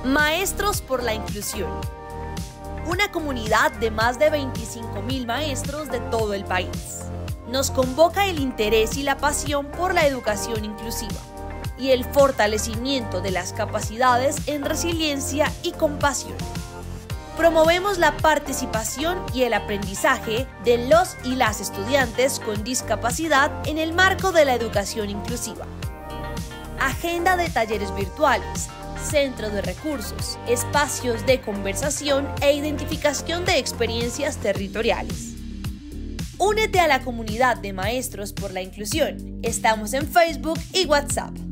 Maestros por la Inclusión. Una comunidad de más de 25.000 maestros de todo el país. Nos convoca el interés y la pasión por la educación inclusiva y el fortalecimiento de las capacidades en resiliencia y compasión. Promovemos la participación y el aprendizaje de los y las estudiantes con discapacidad en el marco de la educación inclusiva. Agenda de talleres virtuales, centro de recursos, espacios de conversación e identificación de experiencias territoriales. Únete a la comunidad de Maestros por la Inclusión. Estamos en Facebook y WhatsApp.